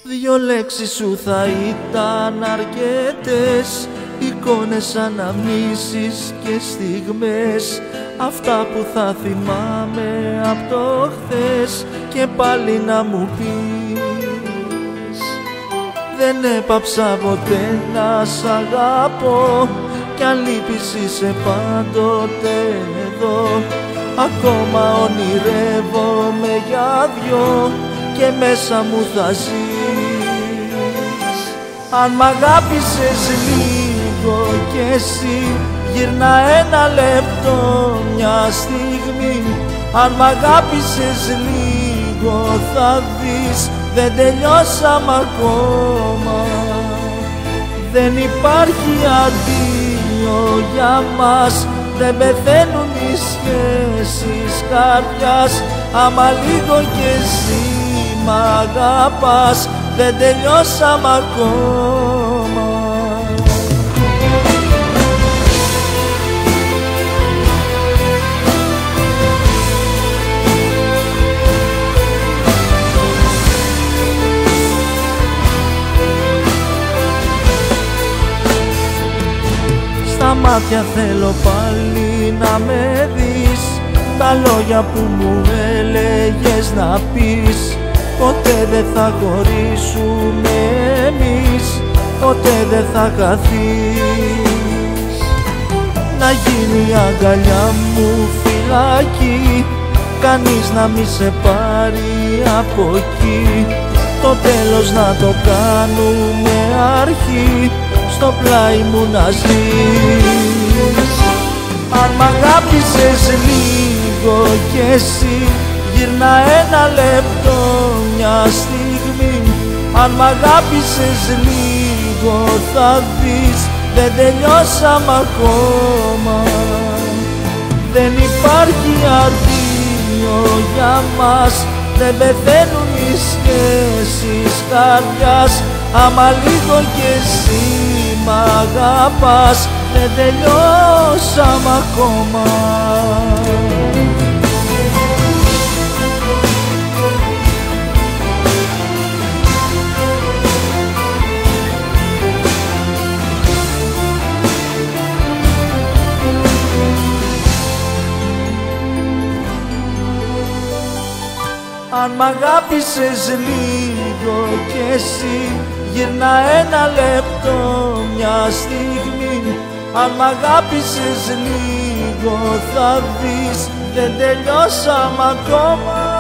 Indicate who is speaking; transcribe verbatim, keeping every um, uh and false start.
Speaker 1: Δυο λέξεις σου θα ήταν αρκετές, εικόνες, αναμνήσεις και στιγμές, αυτά που θα θυμάμαι απ' το χθες και πάλι να μου πεις. Δεν έπαψα ποτέ να σ' αγαπώ κι αν λείπεις είσαι πάντοτε εδώ. Ακόμα ονειρεύομαι για δυο και μέσα μου θα ζεις. Αν μ' αγάπησες λίγο κι εσύ, γυρνά ένα λεπτό, μια στιγμή. Αν μ' αγάπησες λίγο θα δεις, δεν τελειώσαμε ακόμα. Δεν υπάρχει αντίο για μας, δεν πεθαίνουν οι σχέσεις καρδιάς. Άμα λίγο κι εσύ μ' αγαπάς, δεν τελειώσαμε ακόμα. Στα μάτια θέλω πάλι να με δεις, τα λόγια που μου έλεγες να πεις. Ποτέ δεν θα χωρίσουμε εμείς, ποτέ δεν θα χαθείς. Να γίνει η αγκαλιά μου φυλακή, κανείς να μη σε πάρει από εκεί. Το τέλος να το κάνουμε αρχή, στο πλάι μου να ζεις. Αν μ' αγάπησες λίγο κι εσύ, γυρνά ένα λεπτό, μια στιγμή. Αν μ' αγάπησες λίγο θα δεις, δεν τελειώσαμε ακόμα. Δεν υπάρχει αντίο για μας, δεν πεθαίνουν οι σχέσεις καρδιάς. Άμα λίγο κι εσύ μ' αγαπάς, δεν τελειώσαμε ακόμα. Αν μ' αγάπησες λίγο κι εσύ, γυρνά ένα λεπτό, μια στιγμή. Αν μ' αγάπησες λίγο θα δεις, δεν τελειώσαμε ακόμα.